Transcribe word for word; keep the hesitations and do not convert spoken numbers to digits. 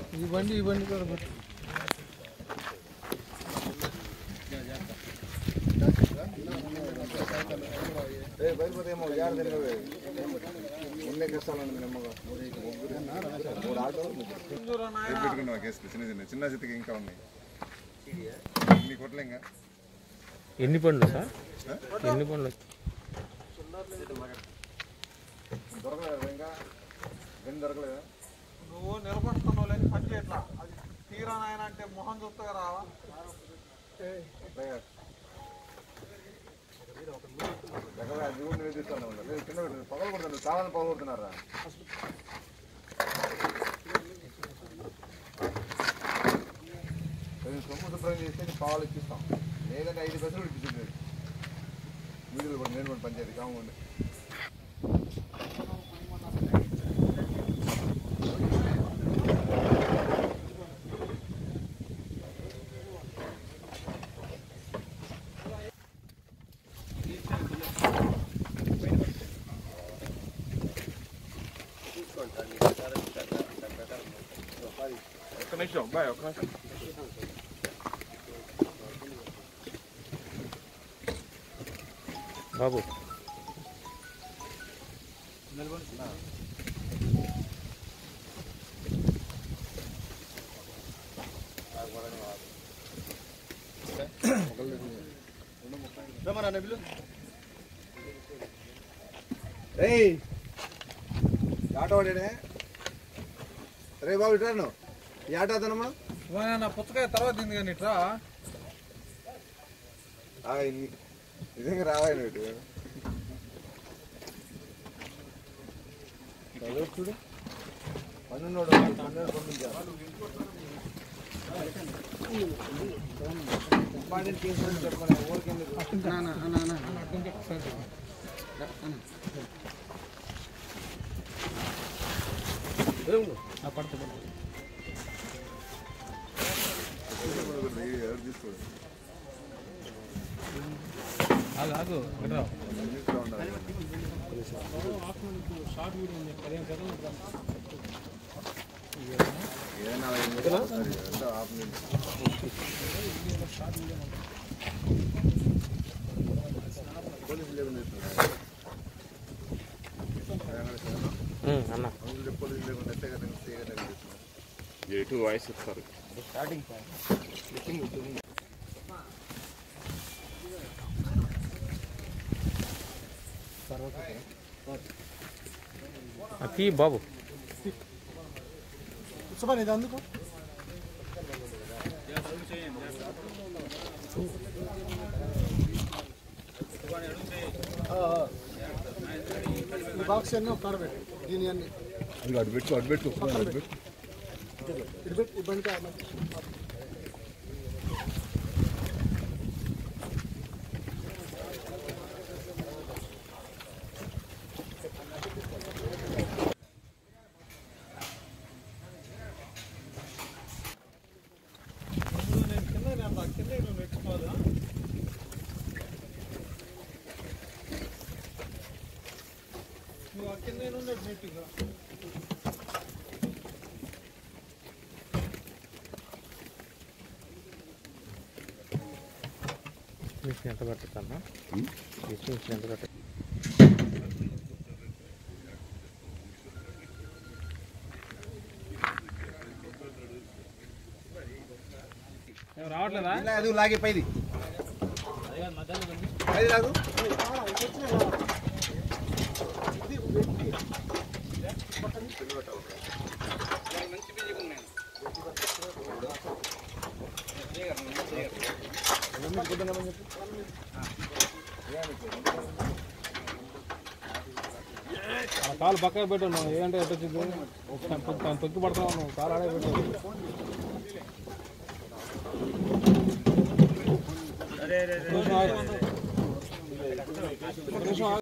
ఈ బండి ఈ బండి కూడా బయలుపోతేమో యాడ తిరగవే ఉన్నే కష్టాలండి నెమ్మగా మూడు ఆటోలు పెట్టుకున్నావా కేసులు చిన్న చిన్న చిన్న చిత్తకి ఇంకా ఉన్నాయి ఎన్ని కొట్లే ఇంకా ఎన్ని పండ్లు సార్ ఎన్ని పండ్లు దొరకలేదు ఇంకా గని దొరకలేదా నువ్వు నిలబడుతున్నావు లేని పని చేయట్లా అది తీరా నాయన అంటే మొహం చూస్తగా రావా కింద పగలు కొడుతున్నారు చాలా పగలు కొడుతున్నారా సొమ్ము శుభ్రం చేస్తే పాలు ఇప్పిస్తాం లేదంటే ఐదు పైసలు ఇప్పించింది వీడియోలు కూడా నేను కూడా పంచాయతీ కామండి ఒక్క నిమిషం బాయ్ ఒక్క నిమిషం బాబు ఆటో వాడే రే బాబు ఇట్రాను ఈ ఆటో అతనమ్మా నా పుచ్చకాయ తర్వాత తింది కానీ ఇట్రా నిజంగా రావాలి ఇటు చూడు పన్నున్నోడు పన్నెండు పంపించారు ఇంపార్టెంట్ కేసు చెప్పండి ఊరికే తీసుకోండి ఆగు అన్న ఎటు వాయిస్ ఇస్తారు స్టార్టింగ్ అతి బాబు సుభాన్ ఇది అందుకో ఈ బాక్స్ అన్నీ ఒక కాడ పెట్టు దీని అన్ని అటు పెట్టు అటు పెట్టు అటు పెట్టు ఇటు పెట్టు ఇబ్బంది కాదు ఎంత పట్టుకన్నా ఎంత పట్ట రావట్లేదా అది లాగే పైది పైది లాగు కాలు పక్కన పెట్టాను ఏంటంటే ఎట్ట వచ్చింది తొక్కి పడుతున్నావు కాలు ఆడే పెట్టాను.